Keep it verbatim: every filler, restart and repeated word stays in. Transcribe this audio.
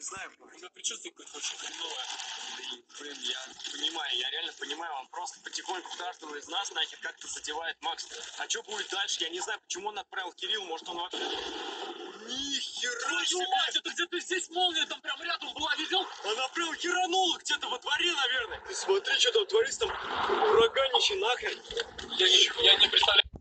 знаю. У меня предчувствие какое-то очень хреновое. Блин, я понимаю, я реально понимаю, он просто потихоньку каждого из нас нахер как-то задевает Макс. А что будет дальше, я не знаю, почему он отправил Кирилл, может он вообще... Нихера Твою себе! мать, это где-то здесь молния там прям рядом была, видел? Она прям херанула где-то во дворе, наверное. Ты смотри, что там творится, там ураганище нахрен. Я не, я не представляю.